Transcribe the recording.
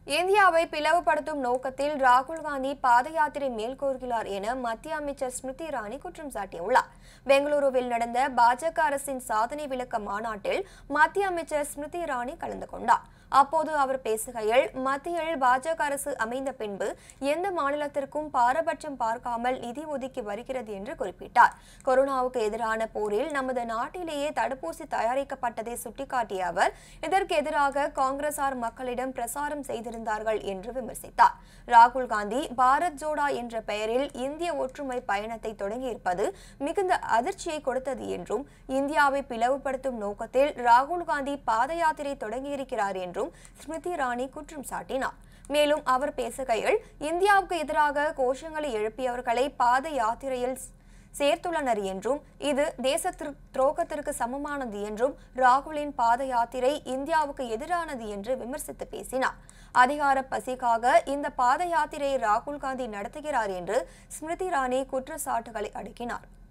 இந்தியாவை பிளவுபடுத்தும் நோக்கத்தில் ராகுல் காந்தி பாத யாத்திரை மேற்கொள்கிறார் என மத்திய அமைச்சர் ஸ்மிருதி இரானி குற்றம் சாட்டியுள்ளார். பெங்களூருவில் நடந்த பாஜக அரசின் சாதனை விளக்க மாநாட்டில் மத்திய அமைச்சர் ஸ்மிருதி இரானி கலந்து கொண்டார். அப்போது அவர் பேசுகையில், மத்தியில் பாஜக அரசு அமைந்த பின்பு எந்த மாநிலத்திற்கும் பாரபட்சம் பார்க்காமல் நிதி ஒதுக்கி வருகிறது என்று குறிப்பிட்டார். கொரோனாவுக்கு எதிரான போரில் நமது நாட்டிலேயே தடுப்பூசி தயாரிக்கப்பட்டதை சுட்டிக்காட்டிய அவர், இதற்கு எதிராக காங்கிரசார் மக்களிடம் பிரசாரம் செய்திருந்தார்கள் என்று விமர்சித்தார். ராகுல் காந்தி பாரத் ஜோடோ என்ற பெயரில் இந்திய ஒற்றுமை பயணத்தை தொடங்கியிருப்பது மிகுந்த அதிர்ச்சியை கொடுத்தது என்றும், இந்தியாவை பிளவுபடுத்தும் நோக்கத்தில் ராகுல் காந்தி பாத யாத்திரை தொடங்கியிருக்கிறார் என்றும் ஸ்மிருதி இரானி குற்றம் சாட்டினார். மேலும் அவர் பேசுகையில், இந்தியாவுக்கு எதிராக கோஷங்களை எழுப்பியவர்களை பாத யாத்திரையில் சேர்த்துள்ளனர் என்றும், இது தேச துரோகத்திற்கு சமமானது என்றும், ராகுலின் பாத யாத்திரை இந்தியாவுக்கு எதிரானது என்று விமர்சித்து பேசினார். அதிகார பசிக்காக இந்த பாத யாத்திரையை ராகுல் காந்தி நடத்துகிறார் என்று ஸ்மிருதி இரானி குற்றச்சாட்டுகளை அடுக்கினார்.